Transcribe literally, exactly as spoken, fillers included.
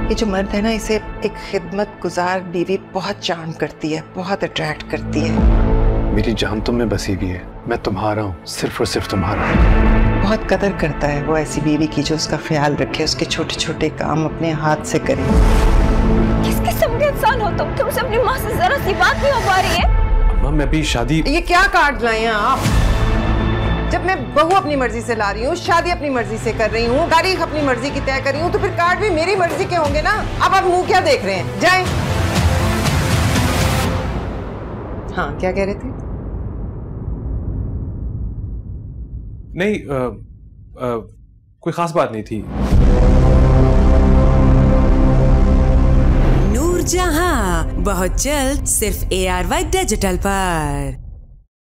ये जो मर्द है ना, इसे एक खिदमत गुजार बीवी बहुत चार्म करती है, बहुत अट्रैक्ट करती है। मेरी जान तुम में बसी हुई है, मैं तुम्हारा हूँ, सिर्फ और सिर्फ तुम्हारा। बहुत कदर करता है वो ऐसी बीवी की जो उसका ख्याल रखे, उसके छोटे छोटे काम अपने हाथ से करे। किस किस्म के इंसान हो तुम? तुमसे अपनी माँ से जरा सी बात नहीं हो पा रही है? अम्मा मैं भी शादी। ये क्या कार्ड लाए हैं आप? जब मैं बहू अपनी मर्जी से ला रही हूँ, शादी अपनी मर्जी से कर रही हूँ, तारीख अपनी मर्जी की तय कर रही हूँ, तो फिर कार्ड भी मेरी मर्जी के होंगे ना। अब आप मुंह क्या देख रहे हैं? जाएं। हाँ, क्या कह रहे थे? नहीं आ, आ, कोई खास बात नहीं थी। नूरजहां बहुत जल्द सिर्फ ए आर वाई डिजिटल पर।